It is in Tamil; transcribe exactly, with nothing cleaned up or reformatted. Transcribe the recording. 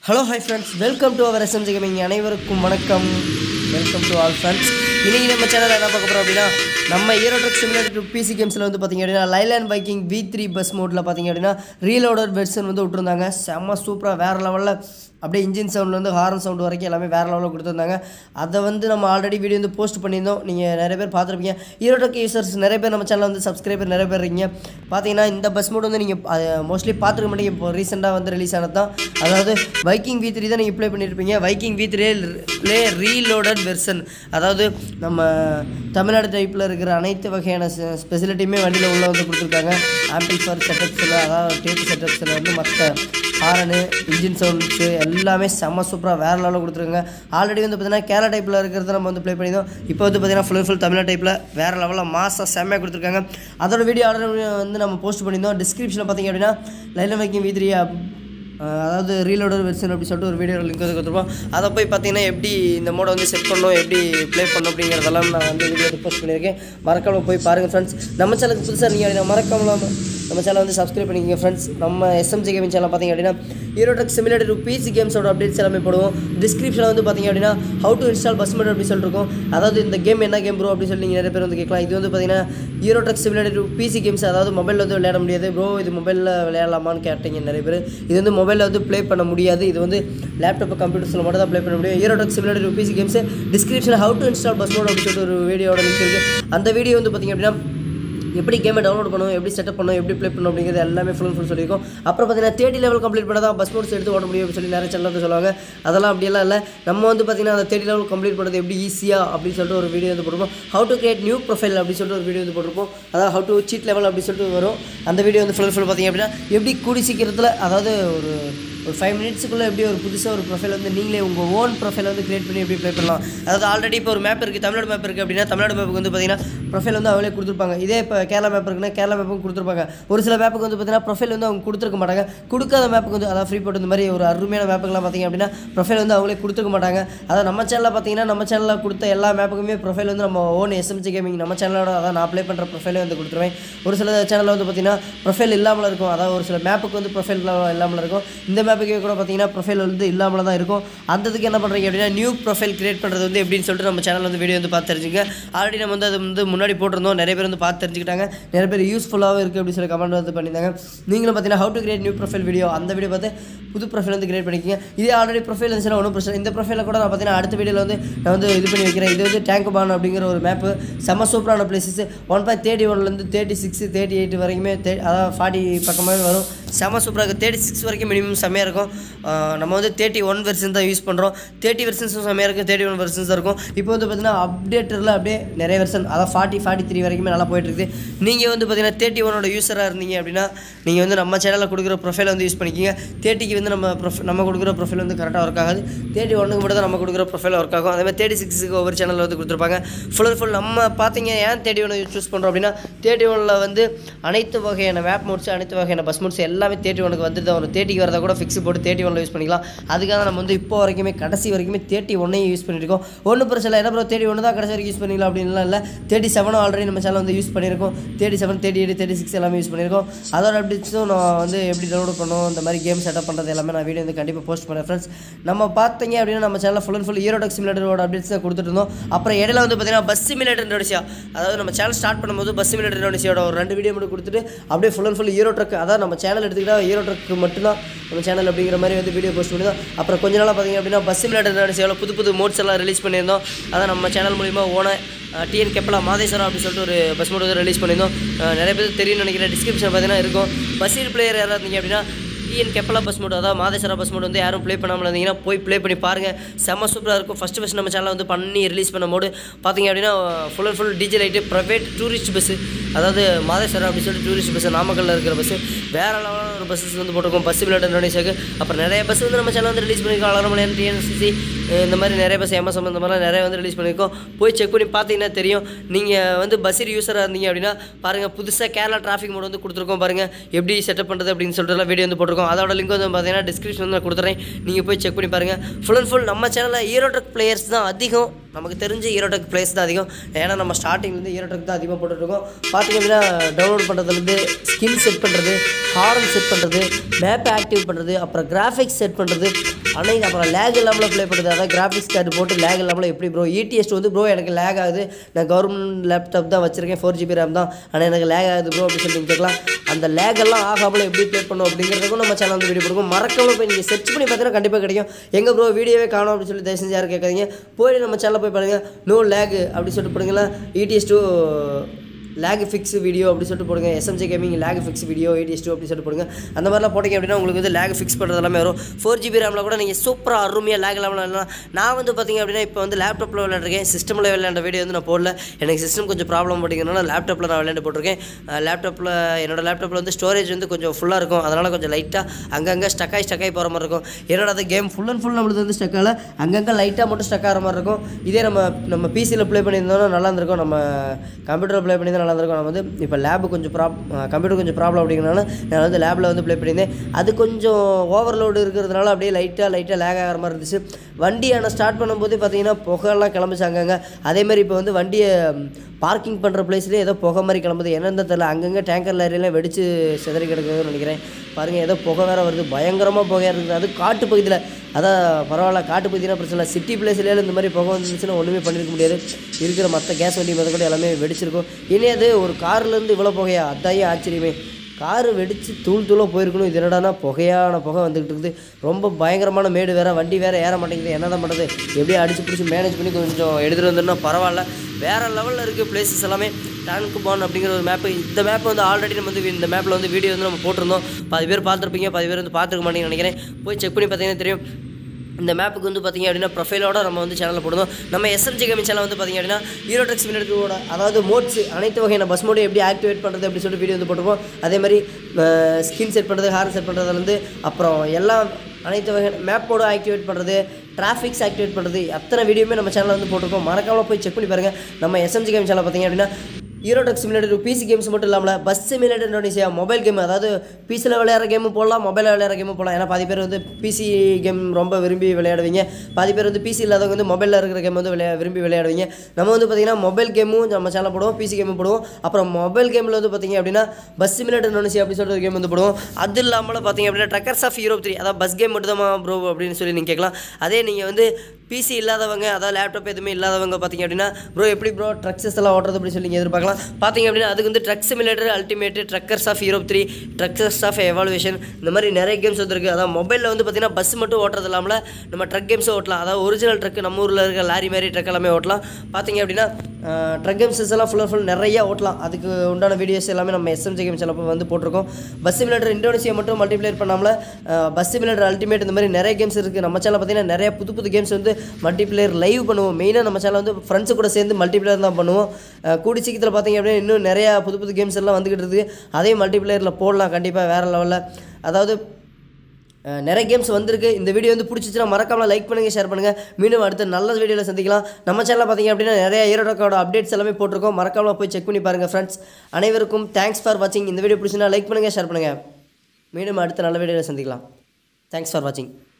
Hello, hi friends. Welcome to our S M G Gaming. அனைவருக்கும் வணக்கம். Welcome to all friends. இன்னைக்கு நம்ம சேனல்ல என்ன பார்க்க போறோம் அப்படினா நம்ம Euro Truck Simulator P C games ல வந்து பாத்தீங்க அப்படினா Leyland Viking V three bus mode ல பாத்தீங்க அப்படினா reloaded version வந்து விட்டுருந்தாங்க. செம்ம சூப்பரா வேற லெவல்ல அப்படியே இன்ஜின் சவுண்ட்ல இருந்து ஹார்ன் சவுண்ட் வரைக்கும் எல்லாமே வேற லெவல்ல கொடுத்திருந்தாங்க. அத வந்து நம்ம ஆல்ரெடி வீடியோ வந்து போஸ்ட் பண்ணியிருந்தோம். நீங்க நிறைய பேர் பார்த்திருப்பீங்க. Euro Truck users நிறைய பேர் நம்ம சேனல்ல வந்து சப்ஸ்கிரைபர் நிறைய பேர் இருக்கீங்க. பாத்தீங்கன்னா இந்த பஸ் மோட் வந்து நீங்க மோஸ்ட்லி பாத்துக்க மாட்டீங்க. இப்போ ரீசன்ட்டா வந்து ரிலீஸ் ஆனதான். அதாவது Viking V three தான் நீங்க ப்ளே பண்ணிருப்பீங்க. Viking V three லே ரீலோடட் வெர்ஷன். அதாவது நம்ம தமிழ்நாடு டைப்ல இருக்கிற அனைத்து வகையான ஸ்பெசிலிட்டியுமே வண்டியில உள்ள வந்து கொடுத்திருக்காங்க. ஆம்பிளிஃபையர் செட்டப்ஸ்ல அதாவது டேப் செட்டப்ஸ்ல வந்து மற்ற ஹார்ன் இன்ஜின் சவுண்ட்ஸ் எல்லாமே செம்ம சூப்பராக வேறு லெவலில் கொடுத்துருக்காங்க. ஆல்ரெடி வந்து பார்த்தீங்கன்னா கேரளா டைப்பில் இருக்கிறத நம்ம வந்து ப்ளே பண்ணியிருந்தோம். இப்போ வந்து பார்த்தீங்கன்னா ஃபுல் ஃபுல் தமிழ்நாடு டைப்பில் வேறு லெவலில் மாசாக செம்மையாக கொடுத்துருக்காங்க. அதோட வீடியோ ஆல்ரெடி வந்து நம்ம போஸ்ட் பண்ணியிருந்தோம். டிஸ்கிரிப்ஷனில் பார்த்தீங்க அப்படின்னா Leyland Viking V three அதாவது ரீலோடர் வெர்ஷன் அப்படி சொல்லிட்டு ஒரு வீடியோ லிங்க் வந்து கொடுத்துருப்போம். அதை போய் பார்த்தீங்கன்னா எப்படி இந்த மோடை வந்து செட் பண்ணணும், எப்படி ப்ளே பண்ணணும் அப்படிங்கிறதெல்லாம் நான் வந்து வீடியோ போஸ்ட் பண்ணியிருக்கேன். மறக்காமல் போய் பாருங்கள் ஃப்ரெண்ட்ஸ். நம்ம சேனலுக்கு புதுசாக நீங்கள் மறக்காமல் நம்ம சேனல் வந்து சப்ஸ்கிரைப் பண்ணிக்கங்க ஃப்ரெண்ட்ஸ். நம்ம S M G Gaming channel பார்த்தீங்க அப்படின்னா Euro Truck Simulator P C கேம்ஸோட அப்டேட்ஸ் எல்லாமே போடுவோம். டிஸ்கிரிப்ஷனில் வந்து பார்த்தீங்க அப்படின்னா how to install bus mod அப்படி சொல்லிட்டு இருக்கும். அதாவது இந்த கேம் என்ன கேம் ப்ரோ அப்படி சொல்லி நீங்கள் நிறைய பேர் வந்து கேட்கலாம். இது வந்து பார்த்தீங்கன்னா Euro Truck Simulator P C games, அதாவது மொபைலில் வந்து விளையாட முடியாது. ப்ரோ இது மொபைலில் விளையாடலாமான்னு கேட்டீங்க நிறைய பேர். இது வந்து மொபைலில் வந்து ப்ளே பண்ண முடியாது. இது வந்து லேப்டாப் கம்ப்யூட்டர்ஸில் மட்டும் தான் ப்ளே பண்ண முடியும். Euro Truck Simulator P C games டிஸ்கிரிப்ஷனில் how to install bus mod அப்படி சொல்லிட்டு ஒரு வீடியோட லிங்க் இருக்குது. அந்த வீடியோ வந்து பார்த்தீங்க அப்படின்னா எப்படி கேமை டவுன்லோட் பண்ணணும், எப்படி செட்டப் பண்ணணும், எப்படி ப்ளே பண்ணணும் அப்படிங்கிறது எல்லாமே ஃபுல் அண்ட் ஃபுல் சொல்லியிருக்கோம். அப்புறம் பார்த்தீங்கன்னா தேர்ட்டி லெவல் கம்ப்ளீட் பண்ணால் தான் பஸ் மோட்ஸ் எடுத்து ஓட முடியும் அப்படின்னு சொல்லி நிறைய சேனல் வந்து சொல்லுவாங்க. அதெல்லாம் அப்படியெல்லாம் இல்லை. நம்ம வந்து பார்த்தீங்கன்னா அந்த தேர்ட்டி லெவல் கம்ப்ளீட் பண்ணுறது எப்படி ஈஸியாக அப்படின்னு சொல்லிட்டு ஒரு வீடியோ வந்து போட்டிருப்போம். How to create new profile அப்படின்னு சொல்லிட்டு ஒரு வீடியோ வந்து போட்டிருப்போம். அதாவது ஹவு டு சீட் லெவல் அப்படின்னு சொல்லிட்டு வரும். அந்த வீடியோ வந்து ஃபுல் ஃபுல் பார்த்தீங்க அப்படின்னா எப்படி கூடி சீக்கிரத்தில், அதாவது ஒரு ஒரு ஃபைவ் மினிட்ஸுக்குள்ளே எப்படி ஒரு புதுசாக ஒரு ப்ரொஃபைல் வந்து நீங்களே உங்கள் ஓன் ப்ரொஃபைல் வந்து கிரியேட் பண்ணி எப்படி ப்ளே பண்ணலாம். அதாவது ஆல்ரெடி இப்போ ஒரு மேப் இருக்குது, தமிழ்நாடு மேப் இருக்குது அப்படின்னா தமிழ்நாடு மேப்புக்கு வந்து பார்த்தீங்கன்னா ப்ரொஃபைல் வந்து அவங்களே கொடுத்துருப்பாங்க. இதே இப்போ கேரளா மேப் இருக்குன்னா கேரளா மேப்பும் கொடுத்துருப்பாங்க. ஒரு சில மேப்புக்கு வந்து பார்த்தீங்கன்னா ப்ரொஃபைல் வந்து அவங்க கொடுத்துருக்க மாட்டாங்க. கொடுக்காத மேப்புக்கு வந்து அதாவது ஃப்ரீ போட்டு இந்த மாதிரி ஒரு அருமையான மேப்புக்கெல்லாம் பார்த்தீங்க அப்படின்னா ப்ரொஃபைல் வந்து அவங்களே கொடுத்துருக்க மாட்டாங்க. அதாவது நம்ம சேனலில் பார்த்தீங்கன்னா நம்ம சேனலில் கொடுத்த எல்லா மேப்புக்குமே ப்ரொஃபைல் வந்து நம்ம own S M G Gaming நம்ம சேனலோட அதான் நான் ப்ளே பண்ணுற ப்ரொஃபைலே வந்து கொடுத்துருவேன். ஒரு சில சேனலில் வந்து பார்த்தீங்கன்னா ப்ரொஃபைல் இல்லாமல் இருக்கும். அதாவது ஒரு சில மேப்புக்கு வந்து ப்ரொஃபைல் இல்லாமல் இருக்கும். இந்த மேப்புக்கே கூட பார்த்தீங்கன்னா ப்ரொஃபைல் வந்து இல்லாமல் தான் இருக்கும். அந்ததுக்கு என்ன பண்ணுறீங்க அப்படின்னா நியூ ப்ரொஃபைல் கிரியேட் பண்ணுறது வந்து எப்படின்னு சொல்லிட்டு நம்ம சேனல் வந்து வீடியோ வந்து பார்த்து தெரிஞ்சுங்க. ஆல்ரெடி நம்ம வந்து அது வந்து முன்னாடி போட்டிருந்தோம். நிறைய பேர் வந்து பார்த்து தெரிஞ்சுக்கிட்டாங்க. நிறைய பேர் யூஸ்ஃபுல்லாகவும் இருக்குது அப்படின்னு சொல்லி கமெண்ட் வந்து பண்ணியிருந்தாங்க. நீங்களும் பார்த்தீங்கன்னா how to create new profile video அந்த வீடியோ பார்த்து புது ப்ரொஃபைல் வந்து கிரியேட் பண்ணிக்கிங்க. இதே ஆல்ரெடி ப்ரொஃபைல் இருந்துச்சுன்னா ஒன்றும் பிரச்சனை. இந்த ப்ரொஃபைலில் கூட நான் பார்த்தீங்கன்னா அடுத்த வீடியோவில் வந்து நான் வந்து இது பண்ணி வைக்கிறேன். இது வந்து டேங்க்பான் அப்படிங்கிற ஒரு மேப்பு, செம்ம சூப்பரான பிளேஸஸ். ஒன் பாயிண்ட் தேர்ட்டி ஒன்லேருந்து தேர்ட்டி சிக்ஸ் தேர்ட்டி எயிட் வரைக்குமே தே அதாவது ஃபார்ட்டி பக்கமாகவே வரும். செம்ம சூப்பராக இருக்குது. தேர்ட்டி சிக்ஸ் வரைக்கும் மினிமம் செம்மையாக இருக்கும். நம்ம வந்து தேர்ட்டி ஒன் வெர்ஷன் தான் யூஸ் பண்ணுறோம். தேர்ட்டி வெர்ஷன்ஸும் செம்மையாக இருக்குது. தேர்ட்டி ஒன் வெர்ஷன்ஸ் தான் இருக்கும். இப்போ வந்து பார்த்தீங்கன்னா அப்டேட்டரில் அப்படியே நிறைய வெர்ஷன் அதாவது ஃபார்ட்டி ஃபார்ட்டி த்ரீ வரைக்குமே நல்லா போயிட்டுருக்குது. நீங்கள் வந்து பார்த்தீங்கன்னா தேர்ட்டி ஒனோட யூஸராக இருந்தீங்க அப்படின்னா நீங்கள் வந்து நம்ம சேனலில் கொடுக்குற ப்ரொஃபைல் வந்து யூஸ் பண்ணிக்கிங்க. தேர்ட்டிக்கு வந்து நம்ம ப்ரொஃபை நம்ம கொடுக்குற ப்ரொஃபைல் வந்து கரெக்டாக ஒர்க் ஆகாது. தேர்ட்டி ஒன்றுக்கு மட்டும் தான் நம்ம கொடுக்குற ப்ரொஃபைல் ஒர்க் ஆகும். அதேமாதிரி தேர்ட்டி சிக்ஸுக்கு ஒவ்வொரு சேனலில் வந்து கொடுத்துருப்பாங்க. ஃபுல் அண்ட் ஃபுல் நம்ம பார்த்தீங்க ஏன் தேர்ட்டி ஒன் சூஸ் பண்ணுறோம் அப்படின்னா தேர்ட்டி ஒனில் வந்து அனைத்து வகையான மேப் மோட்ஸ் அனைத்து வகையான பஸ் மோட்ஸ் எல்லாமே தேர்ட்டி ஒனுக்கு வந்துட்டு தான் வரும். தேர்ட்டிக்கு வரதை கூட ஃபிக்ஸ் போட்டு தேர்ட்டி ஒனில் யூஸ் பண்ணிக்கலாம். அதுக்காக நம்ம வந்து இப்போ வரைக்குமே கடைசி வரைக்குமே தேர்ட்டி ஒன்னையும் யூஸ் பண்ணியிருக்கோம். ஒன்றும் பிரச்சனை என்ன ப்ரோ தேர்ட்டி ஒன்று தான் கடைசி வரைக்கும் யூஸ் பண்ணிக்கலாம் அப்படின்லாம் இல்லை. தேர்ட்டி செவனும் ஆல்ரெடி நம்ம சேனல் வந்து யூஸ் பண்ணியிருக்கோம். Thirty seven thirty eight thirty six எல்லாமே யூஸ் பண்ணியிருக்கோம். அதோட அப்டேட்ஸும் நான் வந்து எப்படி டவுன்லோட் பண்ணணும் இந்த மாதிரி கேம் செட்டப் பண்ணுறது எல்லாமே நான் வீடியோ வந்து கண்டிப்பாக போஸ்ட் பண்ணுறேன் ஃப்ரெண்ட்ஸ். நம்ம பார்த்தீங்க அப்படின்னா நம்ம சேனலில் full and full Euro Truck Simulator updates தான் கொடுத்துட்டு இருந்தோம். அப்புறம் இடையில வந்து பார்த்தீங்கன்னா பஸ் சிமுலேட்டர் இண்டோனேஷியா, அதாவது நம்ம சேனல் ஸ்டார்ட் பண்ணும்போது பஸ் சிமுலேட்டர் இண்டோனேஷியாவோட ஒரு ரெண்டு வீடியோ மட்டும் கொடுத்துட்டு அப்படியே full and full Euro Truck, அதாவது நம்ம சேனல் எடுத்துக்கிட்டால் Euro Truck மட்டும்தான் நம்ம சேனல் அப்படிங்கிற மாதிரி வந்து வீடியோ போஸ்ட் பண்ணி தான். அப்புறம் கொஞ்ச நாளாக பார்த்தீங்க அப்படின்னா பஸ் சிமுலேட்டர் இண்டோனேஷியாவில் புது புது மோட்ஸ் எல்லாம் ரிலீஸ் பண்ணியிருந்தோம். அதான் நம்ம சேனல் மூலிமா ஓன டிஎன் கெப்பலா மாதேஸ்வரம் அப்படின்னு சொல்லிட்டு ஒரு பஸ் மோட் வந்து ரிலீஸ் பண்ணியிருந்தோம். நிறைய பேர் தெரியும்னு நினைக்கிறேன். டிஸ்கிரிப்ஷன் பார்த்தீங்கன்னா இருக்கும். பஸ்ஸில் பிளேயர் யாராவது இருந்தீங்க அப்படின்னா டிஎன் கெப்பலா பஸ் மோட் அதாவது மாதேஸ்வரா பஸ் மோட் வந்து யாரும் ப்ளே பண்ணாமல் இருந்தீங்கன்னா போய் ப்ளே பண்ணி பாருங்கள். செம்ம சூப்பராக இருக்கும். ஃபஸ்ட்டு ஃபஸ்ட் நம்ம சேனலில் வந்து பண்ணி ரிலீஸ் பண்ண மோடு பார்த்தீங்க அப்படின்னா full and full DJ light private tourist bus, அதாவது மாதேஸ்வரம் அப்படின்னு சொல்லிட்டு டூரிஸ்ட் பஸ்ஸு நாமக்கல்லில் இருக்கிற பஸ்ஸு வேறு லெவலான ஒரு பஸ்ஸஸ் வந்து போட்டிருக்கோம் பஸ் சிமுலேட்டர் இண்டோனேஷியாவுக்கு. அப்புறம் நிறைய பஸ் வந்து நம்ம சேனல் வந்து ரிலீஸ் பண்ணியிருக்கோம். அலரமலையான் டிஎன்சிசி இந்த மாதிரி நிறைய பஸ் எம்எஸ்எம் இந்த மாதிரிலாம் நிறைய வந்து ரிலீஸ் பண்ணியிருக்கோம். போய் செக் பண்ணி பார்த்தீங்கன்னா தெரியும். நீங்கள் வந்து பஸ்ஸில் யூஸராக இருந்தீங்க அப்படின்னா பாருங்கள் புதுசாக கேரளா டிராஃபிக் மோட் வந்து கொடுத்துருக்கோம். பாருங்கள் எப்படி செட்டப் பண்ணுறது அப்படின்னு சொல்லிட்டு வீடியோ வந்து போட்டிருக்கோம். அதோட லிங்க் வந்து பார்த்தீங்கன்னா டிஸ்கிரிப்ஷன் வந்து நான் கொடுத்துறேன். நீங்கள் போய் செக் பண்ணி பாருங்கள். ஃபுல் அண்ட் ஃபுல் நம்ம சேனலில் Euro Truck பிளேயர்ஸ் தான் அதிகம் நமக்கு தெரிஞ்ச ஹீரோடெக் ப்ளேஸ் தான் அதிகம். ஏன்னா நம்ம ஸ்டார்டிங்லேருந்து ஹீரோடெக் தான் அதிகமாக போட்டுட்ருக்கோம். பார்த்திங்க அப்படின்னா டவுன்லோட் பண்ணுறதுலேருந்து ஸ்கில் செட் பண்ணுறது, ஹார்ன் செட் பண்ணுறது, மேப் ஆக்டிவ் பண்ணுறது, அப்புறம் கிராஃபிக்ஸ் செட் பண்ணுறது, அன்னைக்கு அப்புறம் லேக் இல்லாமல் ப்ளே பண்ணுறது. அதான் கிராஃபிக்ஸ் கார்டு போட்டு லேக் இல்லாமல் எப்படி ப்ரோ இடிஎஸ்ட் வந்து ப்ரோ எனக்கு லேக் ஆகுது, நான் கவர்மெண்ட் லேப்டாப் தான் வச்சுருக்கேன், ஃபோர் ஜிபி ரேம் தான், ஆனால் எனக்கு லேக் ஆகுது ப்ரோ அப்படின்னு சொல்லி கேட்கலாம். அந்த லேக் எல்லாம் ஆகாமல் எப்படி ப்ளே பண்ணணும் அப்படிங்கிறதுக்கும் நம்ம சேனல் வந்து வீடியோ கொடுக்கும். மறக்காமல் போய் நீங்கள் சர்ச் பண்ணி பார்த்தீங்கன்னா கண்டிப்பாக கிடைக்கும். எங்கள் ப்ரோ வீடியோவே காணும் அப்படின்னு சொல்லி தயவு செஞ்சு யாரும் கேட்காதீங்க. போய் நம்ம சேனலில் போய் பாருங்கள், நோ லேக் அப்படின்னு சொல்லிட்டு போடுங்களா, ETS two lag fix video அப்படி சொல்லிட்டு போடுங்க, SMG gaming lag fix video ATS two அப்படி சொல்லிட்டு போடுங்க. அந்த மாதிரிலாம் போட்டிங்க அப்படின்னா உங்களுக்கு வந்து லேக் ஃபிக்ஸ் பண்ணுறது எல்லாமே வரும். ஃபோர் ஜிபி ரேமில் கூட நீங்கள் சூப்பராக அருமையாக லேக் இல்லாமல் விளையாடலாம். நான் வந்து பார்த்திங்க அப்படின்னா இப்போ வந்து லேப்டாப்பில் விளையாடுறேன், சிஸ்டமில் விளையாண்ட வீடியோ வந்து நான் போடல. எனக்கு சிஸ்டம் கொஞ்சம் ப்ராப்ளம் அப்படிங்கிறனால லேப்டாப்பில் நான் விளையாண்டு போட்டிருக்கேன். லேப்டாப்பில் என்னோடய லேப்டாப்பில் வந்து ஸ்டோரேஜ் வந்து கொஞ்சம் ஃபுல்லாக இருக்கும், அதனால் கொஞ்சம் லைட்டாக அங்கங்கே ஸ்டக்காகி ஸ்டக்காகி போகிற மாதிரி இருக்கும். என்னோட அந்த கேம் ஃபுல் அண்ட் ஃபுல் நம்மளுக்கு வந்து ஸ்டக்கால் அங்கங்கே லைட்டாக மட்டும் ஸ்டக் ஆகிற மாதிரி இருக்கும். இதே நம்ம நம்ம பிசியில் ப்ளே பண்ணியிருந்தோம்னா நல்லா இருந்திருக்கும், நம்ம கம்ப்யூட்டரில் ப்ளே பண்ணியிருந்தால் நல்லா இருந்திருக்கும். நம்ம வந்து இப்போ லேபு கொஞ்சம் ப்ராப் கம்ப்யூட்டர் கொஞ்சம் ப்ராப்ளம் அப்படிங்கிறனால நான் வந்து லேபில் வந்து ப்ளே பண்ணியிருந்தேன். அது கொஞ்சம் ஓவர்லோடு இருக்கிறதுனால அப்படியே லைட்டாக லைட்டாக லேக் ஆகிற மாதிரி இருந்துச்சு. வண்டி ஆனால் ஸ்டார்ட் பண்ணும்போது பார்த்தீங்கன்னா புகையெல்லாம் கிளம்பிச்சாங்க. அதேமாதிரி இப்போ வந்து வண்டியை பார்க்கிங் பண்ணுற பிளேஸ்லேயே ஏதோ புகை மாதிரி கிளம்புது, என்னென்னு தெரியல. அங்கங்கே டேங்கர் லாரியெல்லாம் வெடித்து சிதறி கிடக்குதுன்னு நினைக்கிறேன். பாருங்கள், ஏதோ புகை வேறு வருது, பயங்கரமாக புகையாக இருக்குது. அது காட்டு பகுதியில், அதான் பரவாயில்ல, காட்டு பகுதினா பிரச்சனை இல்லை. சிட்டி பிளேஸ்லேயே இந்த மாதிரி புகை வந்துச்சுன்னா ஒன்றுமே பண்ணியிருக்க முடியாது. இருக்கிற மற்ற கேஸ் வண்டி மற்ற கூட எல்லாமே வெடிச்சிருக்கும். இனி அது ஒரு கார்லேருந்து இவ்வளோ புகையா, அதாயே ஆச்சரியமே. காரு வெடித்து தூள் தூளாக போயிருக்கணும். இது என்னடானா புகையான புகை வந்துக்கிட்டு இருக்குது. ரொம்ப பயங்கரமான மேடு வேறு, வண்டி வேறு ஏற மாட்டேங்குது. என்ன தான் பண்ணுறது, எப்படியும் அடிச்சு பிடிச்சி மேனேஜ் பண்ணி கொஞ்சம் எடுத்துகிட்டு வந்துன்னா பரவாயில்ல. வேறு லெவலில் இருக்குது பிளேசஸ் எல்லாமே. டேங்க் பான் அப்படிங்கிற ஒரு மேப்பு, இந்த மேப்பு வந்து ஆல்ரெடி நம்ம வந்து இந்த மேப்பில் வந்து வீடியோ வந்து நம்ம போட்டிருந்தோம். பாதி பேர் பார்த்துருப்பீங்க, பாதி பேர் வந்து பார்த்துருக்க மாட்டேங்கன்னு நினைக்கிறேன். போய் செக் பண்ணி பார்த்தீங்கன்னா தெரியும். இந்த மேப்புக்கு வந்து பார்த்திங்க அப்படின்னா ப்ரொஃபைலோட நம்ம வந்து சேனலில் போடுவோம். நம்ம எஸ்எம்ஜி கேமிங் சேனல் வந்து பார்த்திங்க அப்படின்னா ஹீரோடெக் மினிட்ஸோட அதாவது மோட்ஸ் அனைத்து வகையான பஸ் மோடு எப்படி ஆக்டிவேட் பண்ணுறது அப்படி சொல்லிட்டு வீடியோ வந்து போட்டுருப்போம். அதே மாதிரி ஸ்கின் செட் பண்ணுறது, ஹார்ன் செட் பண்ணுறதுலேருந்து அப்புறம் எல்லாம் அனைத்து வகையான மேப் மோடு ஆக்டிவேட் பண்ணுறது, டிராஃபிக்ஸ் ஆக்டிவேட் பண்ணுறது, அத்தனை வீடியோமே நம்ம சேனலில் வந்து போட்டிருக்கோம். மறக்காமல் போய் செக் பண்ணி பாருங்கள். நம்ம எஸ்எம்ஜி கேமிங் சேனல் பார்த்திங்க அப்படின்னா ஹீரோடெக் சிமுலேட்டர் பிசி கேம்ஸ் மட்டும் இல்லாமல் bus simulator Indonesia mobile game, அதாவது பிசியில் விளையாடுற கேமும் போடலாம், மொபைலில் விளையாடுற கேமும் போடலாம். ஏன்னா பாதி பேர் வந்து பிசி கேம் ரொம்ப விரும்பி விளையாடுவீங்க, பாதி பேர் வந்து பிசி இல்லாதவங்க வந்து மொபைலில் இருக்கிற கேம் வந்து விளையா விரும்பி விளையாடுவீங்க. நம்ம வந்து பார்த்திங்கன்னா மொபைல் கேமும் நம்ம சேனல் போடுவோம், பிசி கேமும் போடுவோம். அப்புறம் மொபைல் கேமில் வந்து பார்த்திங்க அப்படின்னா பஸ் சிமுலேட்டர் இந்தோனேஷியா அப்படி சொல்லிட்டு ஒரு கேம் வந்து போடுவோம். அது இல்லாமல் பார்த்திங்க அப்படின்னா ட்ரக்கர்ஸ் ஆஃப் யூரோப் த்ரீ, அதாவது பஸ் கேம் மட்டும் தான் ப்ரோ அப்படின்னு சொல்லி நீங்கள் கேட்கலாம். அதே நீங்கள் வந்து பிசி இல்லாதவங்க, அதாவது லேப்டாப் எதுவுமே இல்லாதவங்க பார்த்திங்க அப்படின்னா ப்ரோ எப்படி ப்ரோ ட்ரக்ஸஸ் எல்லாம் ஓட்டுறது அப்படி சொல்லி நீங்கள் எதிர்பார்க்கலாம். பார்த்திங்க அப்படின்னா அதுக்கு வந்து truck simulator ultimate, truckers of Europe three, truckers of evaluation, இந்த மாதிரி நிறைய கேம்ஸ் வந்துருக்கு. அதாவது மொபைலில் வந்து பார்த்திங்கன்னா பஸ் மட்டும் ஓட்டுறது இல்லாமல் நம்ம ட்ரக் கேம்ஸும் ஓட்டலாம். அதாவது ஒரிஜினல் ட்ரக் நம்ம ஊரில் இருக்க லாரி மாதிரி ட்ரக் எல்லாமே ஓட்டலாம். பார்த்திங்க அப்படின்னா ட்ரக் கேம்ஸஸ் எல்லாம் ஃபுல்லாக ஃபுல் நிறையா ஓட்டலாம். அதுக்கு உண்டான வீடியோஸ் எல்லாமே நம்ம எஸ்எம்ஜி கேம்ஸ் எல்லாம் வந்து போட்டிருக்கோம். பஸ் சிமுலேட்டர் இந்தோனேஷியா மட்டும் மல்டிப்ளேயர் பண்ணாமல் பஸ் சிமுலேட்டர் அல்டிமேட் இந்த மாதிரி நிறைய கேம்ஸ் இருக்குது. நம்ம சேனல் பார்த்திங்கன்னா நிறைய புது புது கேம்ஸ் வந்து மல்டிப்ளேயர் லைவ் பண்ணுவோம். மெயினாக நம்ம சேனல் வந்து ஃப்ரெண்ட்ஸு கூட சேர்ந்து மல்டிப்ளேயர் தான் பண்ணுவோம். கூடி சீக்கிரத்தில் பார்த்திங்க அப்படின்னா இன்னும் நிறையா புது புது கேம்ஸ் எல்லாம் வந்துக்கிட்டு இருக்குது. அதே மல்டிப்ளேயரில் போடலாம் கண்டிப்பாக வேறு லெவலில். அதாவது நிறைய கேம்ஸ் வந்திருக்கு. இந்த வீடியோ வந்து பிடிச்சிச்சுன்னா மறக்காமல் லைக் பண்ணுங்கள், ஷேர் பண்ணுங்கள். மீண்டும் அடுத்த நல்ல வீடியோவில் சந்திக்கலாம். நம்ம சேனலில் பார்த்திங்க அப்படின்னா நிறைய ஹீரோடெக்கோட அப்டேட்ஸ் எல்லாமே போட்டிருக்கோம். மறக்காமல் போய் செக் பண்ணி பாருங்கள் ஃப்ரெண்ட்ஸ். அனைவருக்கும் தேங்க்ஸ் ஃபார் வாட்சிங். இந்த வீடியோ பிடிச்சினா லைக் பண்ணுங்கள், ஷேர் பண்ணுங்கள். மீண்டும் அடுத்த நல்ல வீடியோவில் சந்திக்கலாம். தேங்க்ஸ் ஃபார் வாட்சிங்.